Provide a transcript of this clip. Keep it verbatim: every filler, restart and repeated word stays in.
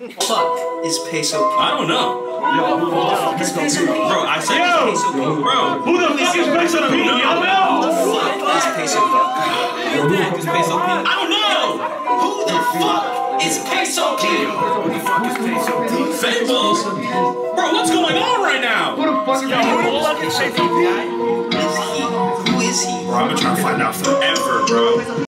fuck is Peso Pete? I don't know. Yo, who the fuck is Peso Pete? Bro, I said Yo! Peso Pete. Bro, Who the fuck is Peso Pete? Yo, Who the fuck is Peso Pete? who the heck is Peso Pete? I don't know. Who the fuck is Peso Pete? Who the fuck is Peso Pete? Fables? Bro, what's going on right now? Who the fuck is Peso Pete? Who is he? Who is he? Bro, I've been trying to find out forever, bro.